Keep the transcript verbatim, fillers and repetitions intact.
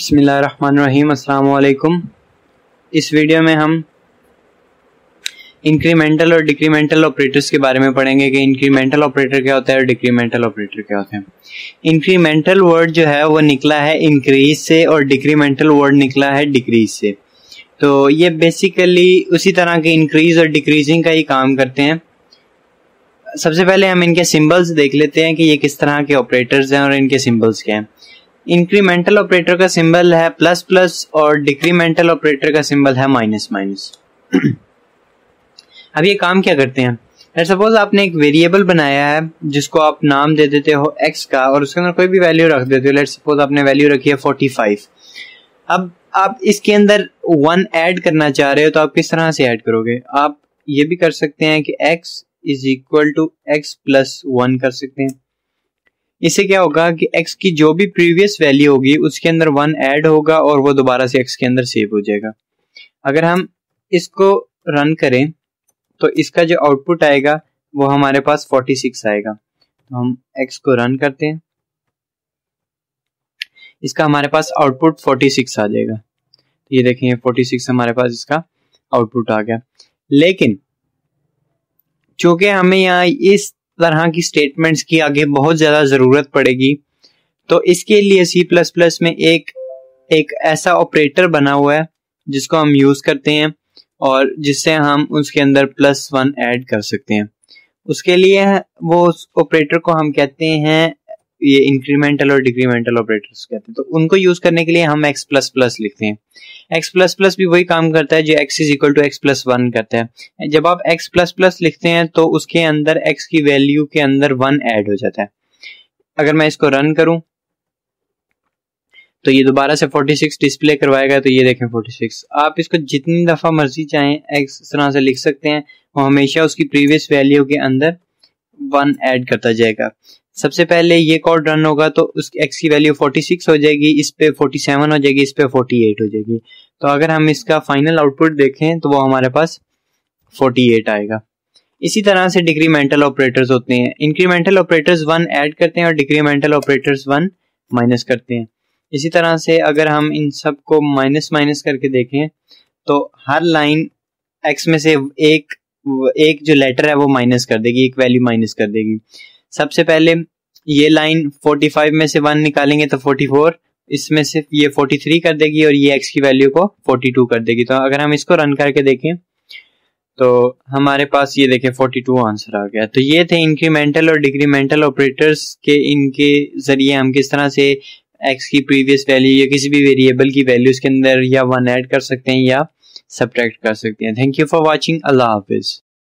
बिस्मिल्लाहिर्रहमानिर्रहीम, अस्सलाम वालेकुम। इस वीडियो में हम इंक्रीमेंटल और डिक्रीमेंटल ऑपरेटर्स के बारे में पढ़ेंगे कि इंक्रीमेंटल ऑपरेटर क्या होता है और डिक्रीमेंटल ऑपरेटर क्या होते हैं। इंक्रीमेंटल वर्ड जो है वो निकला है इंक्रीज से और डिक्रीमेंटल वर्ड निकला है डिक्रीज से। तो ये बेसिकली उसी तरह के इंक्रीज और डिक्रीजिंग का ही काम करते हैं। सबसे पहले हम इनके सिंबल्स देख लेते हैं कि ये किस तरह के ऑपरेटर्स हैं और इनके सिंबल्स क्या हैं। इंक्रीमेंटल ऑपरेटर का सिंबल है प्लस प्लस और डिक्रीमेंटल ऑपरेटर का सिंबल है माइनस माइनस। अब ये काम क्या करते हैं? लेट्स सपोज आपने एक वेरिएबल बनाया है जिसको आप नाम दे देते हो x का और उसके अंदर कोई भी वैल्यू रख देते हो। लेट्स सपोज आपने वैल्यू रखी है फोर्टी फाइव। अब आप इसके अंदर वन ऐड करना चाह रहे हो तो आप किस तरह से ऐड करोगे? आप ये भी कर सकते हैं कि x is equal to x plus one कर सकते हैं। इससे क्या होगा कि x की जो भी प्रीवियस वैल्यू होगी उसके अंदर वन ऐड होगा और वो दोबारा से x के अंदर सेव हो जाएगा। अगर हम इसको रन करें तो इसका जो आउटपुट आएगा वो हमारे पास फोर्टी सिक्स आएगा। तो हम x को रन करते हैं, इसका हमारे पास आउटपुट फोर्टी सिक्स आ जाएगा। तो ये देखें फोर्टी सिक्स हमारे पास इसका आउटपुट आ गया। लेकिन चूंकि हमें यहाँ इस तरह की स्टेटमेंट्स की आगे बहुत ज्यादा जरूरत पड़ेगी तो इसके लिए सी प्लस प्लस में एक एक ऐसा ऑपरेटर बना हुआ है जिसको हम यूज करते हैं और जिससे हम उसके अंदर प्लस वन ऐड कर सकते हैं। उसके लिए वो ऑपरेटर को हम कहते हैं, ये इंक्रीमेंटल और डिक्रीमेंटल ऑपरेटर्स कहते हैं। तो उनको यूज करने के लिए हम x प्लस प्लस लिखते हैं। x प्लस प्लस भी वही काम करता है जो x is equal to x plus one करता है। जब आप x प्लस प्लस लिखते हैं तो उसके अंदर x की वैल्यू के अंदर वन ऐड हो जाता है। अगर मैं इसको रन करूं तो ये दोबारा से फोर्टी सिक्स डिस्प्ले करवाएगा। तो ये देखें फोर्टी सिक्स। आप इसको जितनी दफा मर्जी चाहें x इस तरह से लिख सकते हैं, वो हमेशा उसकी प्रीवियस वैल्यू के अंदर वन ऐड करता जाएगा। सबसे पहले ये कोड रन होगा तो उस x की वैल्यू फोर्टी सिक्स हो जाएगी, इस पे फोर्टी सेवन हो जाएगी, इस पे फोर्टी एट हो जाएगी। तो अगर हम इसका फाइनल आउटपुट देखें तो वो हमारे पास फोर्टी एट आएगा। इसी तरह से डिक्रीमेंटल ऑपरेटर्स होते हैं। इंक्रीमेंटल ऑपरेटर्स वन ऐड करते हैं और डिक्रीमेंटल ऑपरेटर्स वन माइनस करते हैं। इसी तरह से अगर हम इन सब को माइनस माइनस करके देखें तो हर लाइन x में से एक एक जो लेटर है वो माइनस कर देगी, एक वैल्यू माइनस कर देगी। सबसे पहले ये लाइन फोर्टी फाइव में से वन निकालेंगे तो फोर्टी फोर, इसमें से ये फोर्टी थ्री कर देगी और ये x की वैल्यू को फोर्टी टू कर देगी। तो अगर हम इसको रन करके देखें तो हमारे पास ये देखें फोर्टी टू आंसर आ गया। तो ये थे इंक्रीमेंटल और डिक्रीमेंटल ऑपरेटर्स के, इनके जरिए हम किस तरह से x की प्रीवियस वैल्यू या किसी भी वेरिएबल की वैल्यू इसके अंदर या वन ऐड कर सकते हैं या सब्ट्रैक्ट कर सकते हैं। Thank you for watching. अल्लाह हाफिज।